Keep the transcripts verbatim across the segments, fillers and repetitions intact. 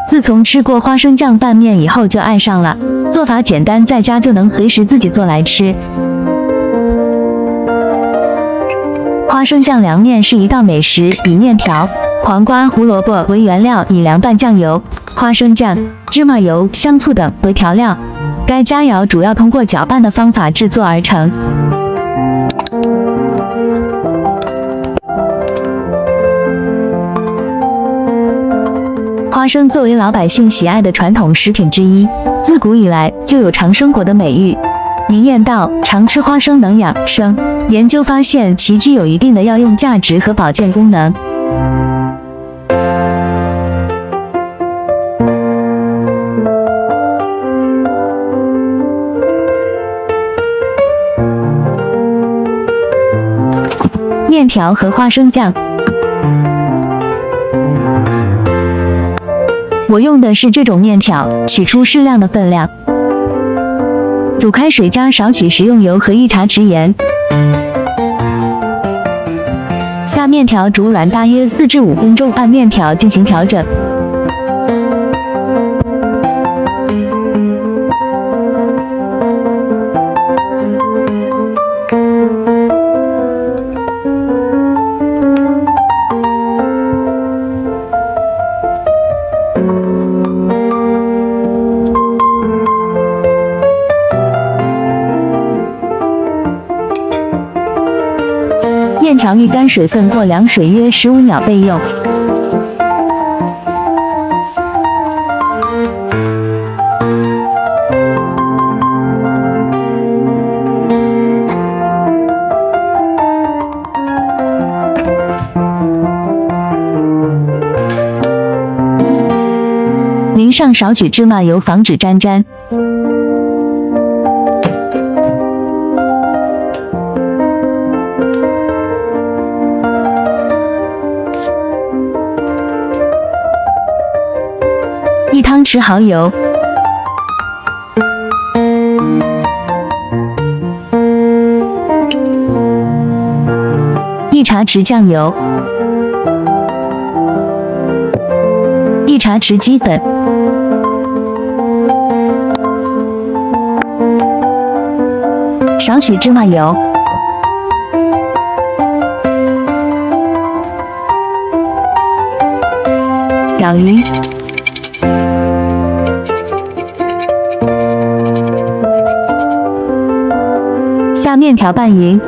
自从吃过花生酱拌面以后就爱上了，做法简单，在家就能随时自己做来吃。花生酱凉面是一道美食，以面条、黄瓜、胡萝卜为原料，以凉拌酱油、花生酱、芝麻油、香醋等为调料。该佳肴主要通过搅拌的方法制作而成。花生作为老百姓喜爱的传统食品之一，自古以来就有长生国的美誉。民谚道，常吃花生能养生。研究发现，其具有一定的药用价值和保健功能。面条和花生酱，我用的是这种面条，取出适量的分量。煮开水，加少许食用油和一茶匙盐。下面条煮软，大约四至五分钟，按面条进行调整。面条沥干水分，过凉水约十五秒备用。淋上少许芝麻油，防止粘粘。一汤匙蚝油，一茶匙酱油，一茶匙鸡粉，少许芝麻油，搅匀。下面条拌匀，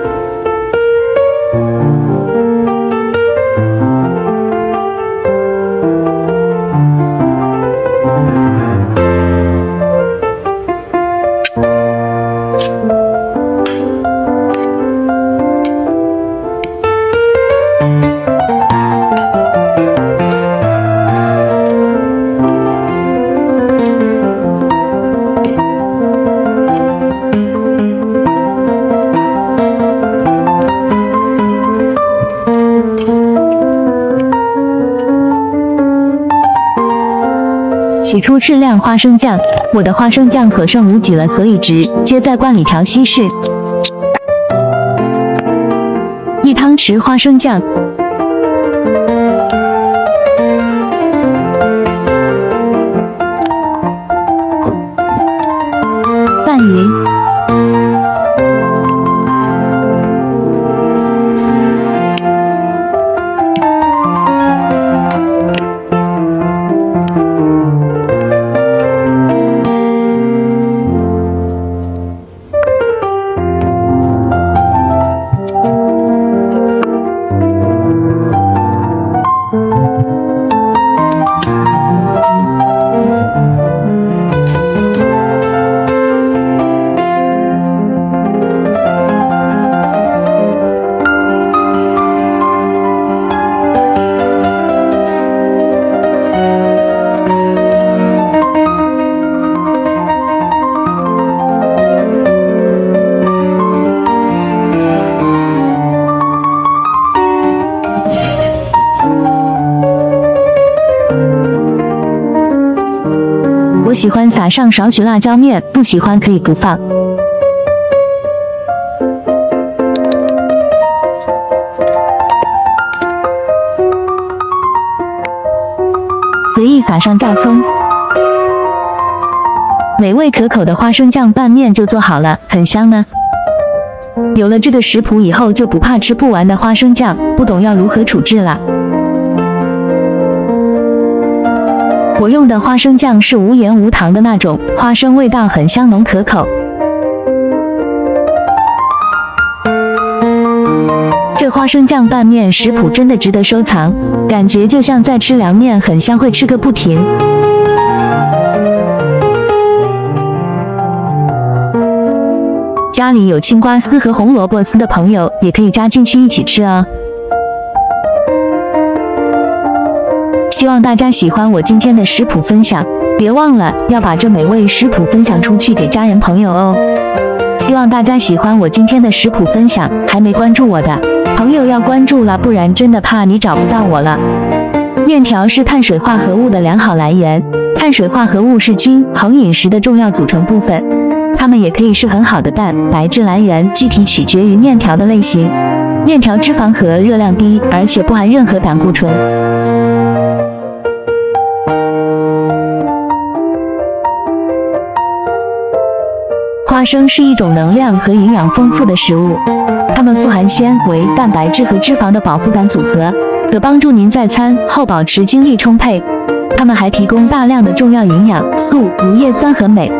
取出适量花生酱，我的花生酱所剩无几了，所以直接在罐里调稀释。一汤匙花生酱，拌匀。我喜欢撒上少许辣椒面，不喜欢可以不放。 随意撒上大葱，美味可口的花生酱拌面就做好了，很香呢。有了这个食谱以后，就不怕吃不完的花生酱，不懂要如何处置了。我用的花生酱是无盐无糖的那种，花生味道很香浓可口。这花生酱拌面食谱真的值得收藏，感觉就像在吃凉面，很香，会吃个不停。家里有青瓜丝和红萝卜丝的朋友，也可以加进去一起吃哦。希望大家喜欢我今天的食谱分享，别忘了要把这美味食谱分享出去给家人朋友哦。希望大家喜欢我今天的食谱分享，还没关注我的朋友要关注了，不然真的怕你找不到我了。面条是碳水化合物的良好来源，碳水化合物是均衡饮食的重要组成部分，它们也可以是很好的蛋白质来源，具体取决于面条的类型。面条脂肪和热量低，而且不含任何胆固醇。花生是一种能量和营养丰富的食物，它们富含纤维、蛋白质和脂肪的饱腹感组合，可帮助您在餐后保持精力充沛。它们还提供大量的重要营养素、如叶酸和镁。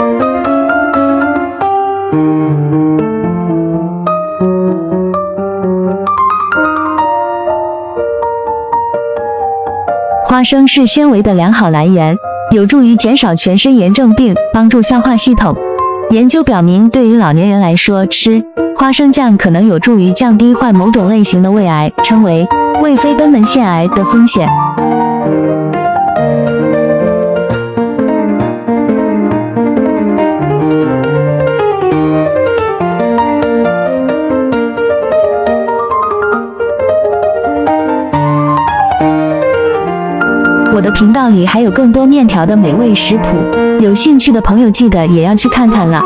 花生是纤维的良好来源，有助于减少全身炎症病，帮助消化系统。研究表明，对于老年人来说，吃花生酱可能有助于降低患某种类型的胃癌，称为胃非贲门腺癌的风险。我的频道里还有更多面条的美味食谱，有兴趣的朋友记得也要去看看了。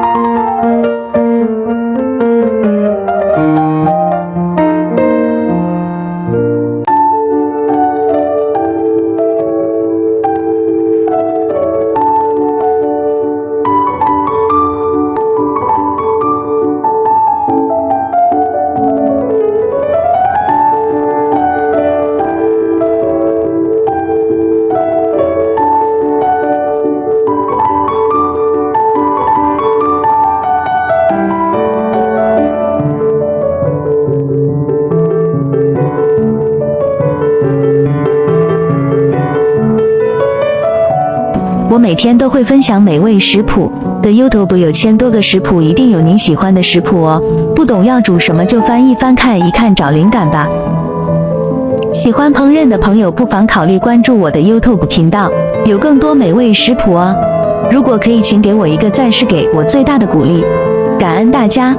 我每天都会分享美味食谱的 YouTube 有千多个食谱，一定有您喜欢的食谱哦。不懂要煮什么就翻一翻看一看，找灵感吧。喜欢烹饪的朋友不妨考虑关注我的 YouTube 频道，有更多美味食谱哦。如果可以，请给我一个赞，是给我最大的鼓励，感恩大家。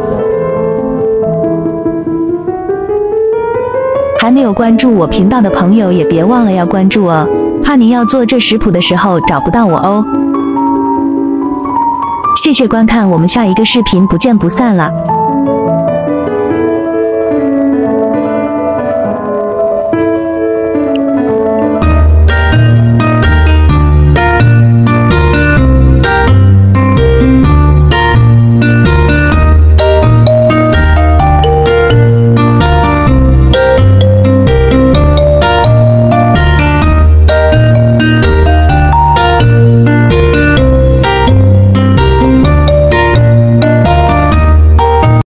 还没有关注我频道的朋友也别忘了要关注哦，怕您要做这食谱的时候找不到我哦。谢谢观看，我们下一个视频不见不散了。